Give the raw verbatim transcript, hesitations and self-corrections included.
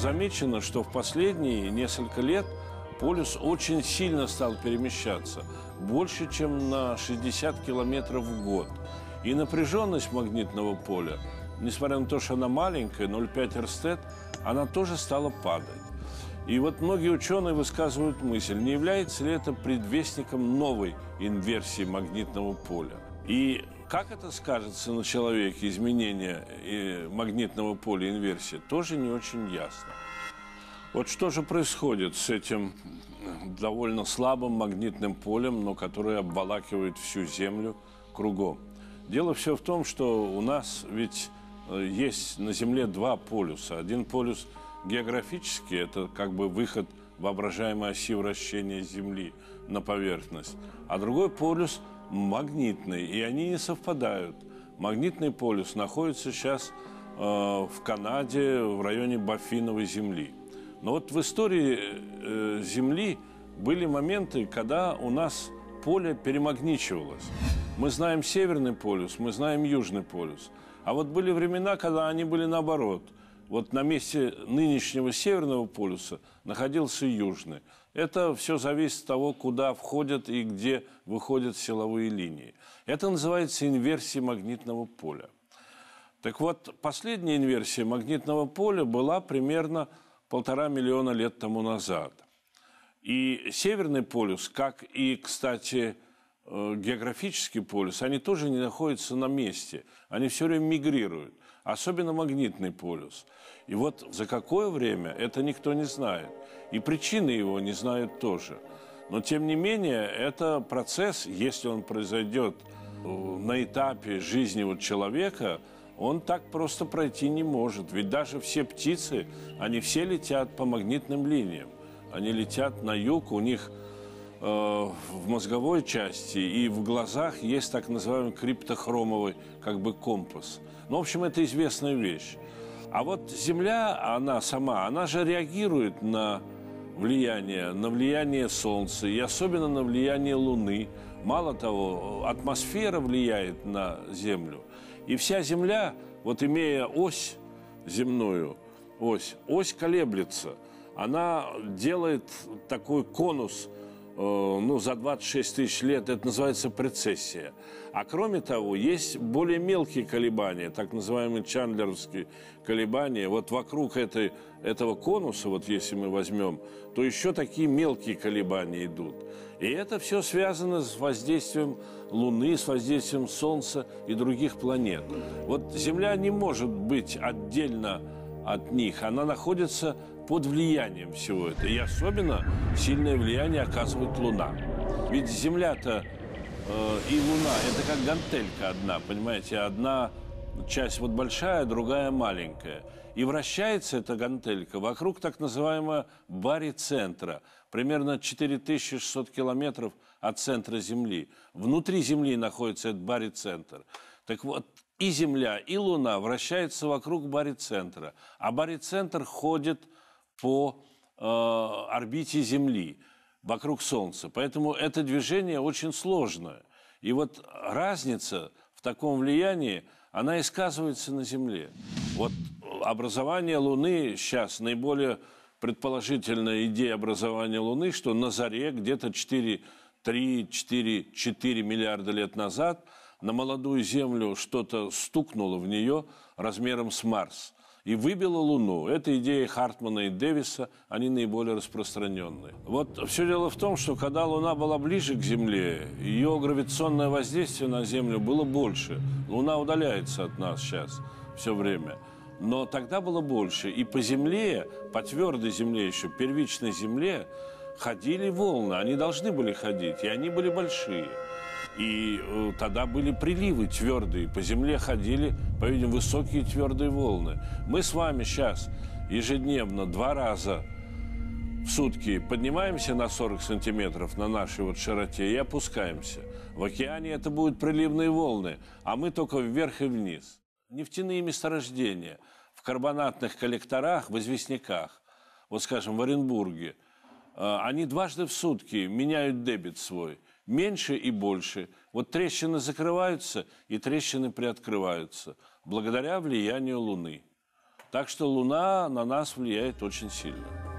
замечено, что в последние несколько лет полюс очень сильно стал перемещаться, больше, чем на шестьдесят километров в год. И напряженность магнитного поля, несмотря на то, что она маленькая, ноль целых пять десятых эрстед, она тоже стала падать. И вот многие ученые высказывают мысль, не является ли это предвестником новой инверсии магнитного поля. И как это скажется на человеке, изменение магнитного поля, инверсия, тоже не очень ясно. Вот что же происходит с этим довольно слабым магнитным полем, но которое обволакивает всю Землю кругом? Дело все в том, что у нас ведь есть на Земле два полюса. Один полюс географический, это как бы выход воображаемой оси вращения Земли на поверхность, а другой полюс магнитный, и они не совпадают. Магнитный полюс находится сейчас э, в Канаде, в районе Баффиновой Земли. Но вот в истории э, Земли были моменты, когда у нас поле перемагничивалось. Мы знаем Северный полюс, мы знаем Южный полюс. А вот были времена, когда они были наоборот. Вот на месте нынешнего Северного полюса находился Южный. Это все зависит от того, куда входят и где выходят силовые линии. Это называется инверсией магнитного поля. Так вот, последняя инверсия магнитного поля была примерно полтора миллиона лет тому назад. И Северный полюс, как и, кстати, географический полюс, они тоже не находятся на месте. Они все время мигрируют. Особенно магнитный полюс. И вот за какое время, это никто не знает. И причины его не знают тоже. Но, тем не менее, это процесс, если он произойдет на этапе жизни вот человека, он так просто пройти не может. Ведь даже все птицы, они все летят по магнитным линиям. Они летят на юг, у них э, в мозговой части и в глазах есть так называемый криптохромовый как бы компас. Ну, в общем, это известная вещь. А вот Земля, она сама, она же реагирует на влияние, на влияние Солнца и особенно на влияние Луны. Мало того, атмосфера влияет на Землю. И вся Земля, вот имея ось земную, ось, ось колеблется. Она делает такой конус, ну, за двадцать шесть тысяч лет, это называется прецессия. А кроме того, есть более мелкие колебания, так называемые чандлеровские колебания. Вот вокруг этой, этого конуса, вот если мы возьмем, то еще такие мелкие колебания идут. И это все связано с воздействием Луны, с воздействием Солнца и других планет. Вот Земля не может быть отдельно от них, она находится под влиянием всего этого. И особенно сильное влияние оказывает Луна. Ведь Земля-то э, и Луна – это как гантелька одна, понимаете? Одна часть вот большая, другая маленькая. И вращается эта гантелька вокруг так называемого барицентра, примерно четыре тысячи шестьсот километров от центра Земли. Внутри Земли находится этот барицентр. Так вот, и Земля, и Луна вращаются вокруг барицентра, а барицентр ходит по э, орбите Земли, вокруг Солнца. Поэтому это движение очень сложное. И вот разница в таком влиянии, она и сказывается на Земле. Вот образование Луны сейчас, наиболее предположительная идея образования Луны, что на заре где-то четыре, три, четыре, четыре миллиарда лет назад на молодую Землю что-то стукнуло в нее размером с Марс и выбило Луну. Это идеи Хартмана и Дэвиса, они наиболее распространенные. Вот все дело в том, что когда Луна была ближе к Земле, ее гравитационное воздействие на Землю было больше. Луна удаляется от нас сейчас все время. Но тогда было больше. И по Земле, по твердой Земле еще, первичной Земле, ходили волны. Они должны были ходить, и они были большие. И э, тогда были приливы твердые, по Земле ходили, по-видимому, высокие твердые волны. Мы с вами сейчас ежедневно два раза в сутки поднимаемся на сорок сантиметров на нашей вот широте и опускаемся. В океане это будут приливные волны, а мы только вверх и вниз. Нефтяные месторождения в карбонатных коллекторах, в известняках, вот скажем, в Оренбурге, э, они дважды в сутки меняют дебит свой. Меньше и больше. Вот трещины закрываются, и трещины приоткрываются благодаря влиянию Луны. Так что Луна на нас влияет очень сильно.